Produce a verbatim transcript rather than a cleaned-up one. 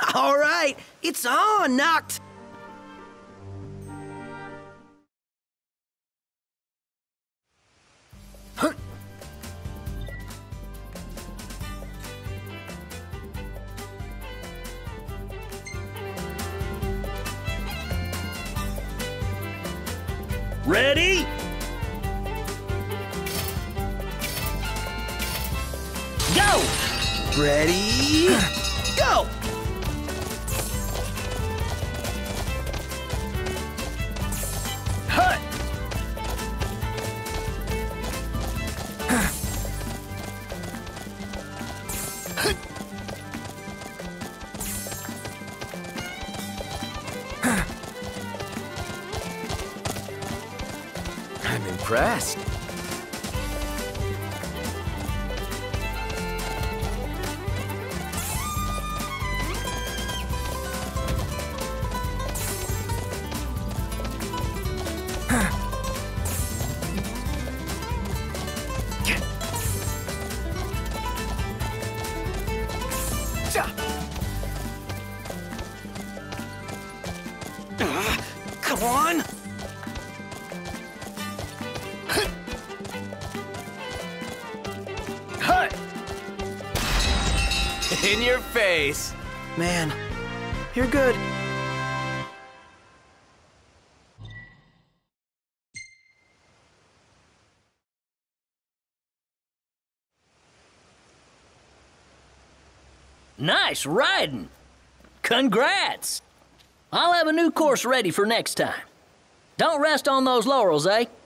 All right, it's on, Noct. Huh. Ready? Go! Ready? Go! Hut! I'm impressed. Uh, come on! Hut! In your face. Man, you're good. Nice riding. Congrats. I'll have a new course ready for next time. Don't rest on those laurels, eh?